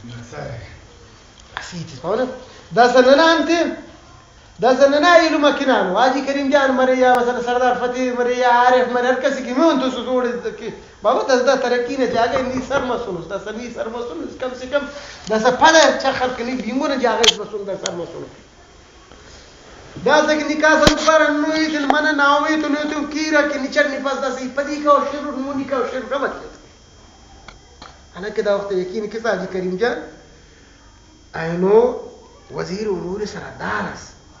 Asiti فهمت دا سننا انت دا سننا يلو مكنان واجي كريم جان مريا مثلا سردار فتح مريا عارف مريا هر کسی کی مون تو سوڑ کی بابا دا ترقی نه جاګه ني سر مسونس دا سني سر مسونس کم سے کم دا سپاله چا خلق ني بیمونه جاګه مسون دا سر مسون دا څنګه نکاح سم پر نو یې من ناوي ته نو ته کیرا کې نچر ني پاس دا سي پدی کا او شروع مو نکاح او شروع رمت انا كده وقت يكين كيف حاجي كريم جان اينو وزير امور سره دارس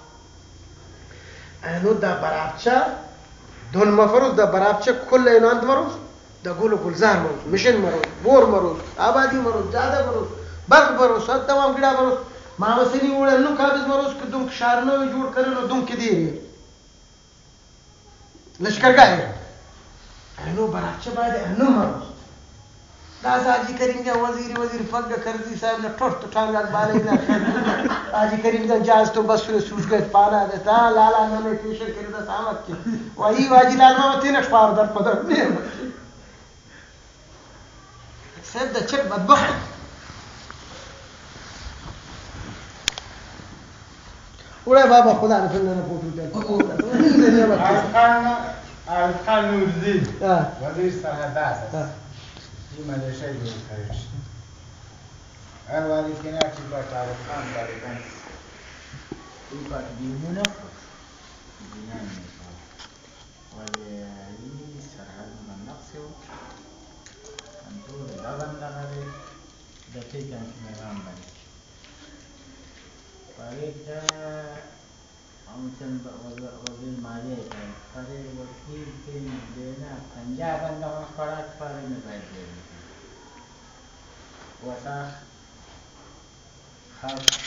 اينو دا برابچه دون مفروض دا برابچه كل اينو انت مروز دا قولوا گلزار مروز مشن مروز بور مروز آبادی مروز جاده مروز برق مروز سب تمام گڑا مروز مامسنی وڑا نو کابز مروز که دون شارنوی جوڑ کرنو دون که دیری لشکرگاهی اينو برابچه باید انو مروز دا حاجی کریم جان وزیر فقه کرزی صاحب نے ٹھٹ ٹھانگا بالے نہ حاجی کریم جان جاز تو بس سوچ گئے پانا دیتا لالا نے پیشر کرے دا سامت کے وہی واجی لال ما تین اشپار در پدر نہیں سید دا چک بدبخت اوڑے بابا خدا نے پھر نے پوچھو عارف خان نورزی وزیر سرحدات ما ده شيء بالخارج أول كنا تبقى تعرف خان تعرفان تبقى بيمونة بنان ولي سرحان من نقصه أنتو لغن لغري دقيقة كمان مالك فريق ده أمتن وزير مالية فريق وكيل كين بينا پنجاب اندام خورات فريق نباید وسا خلق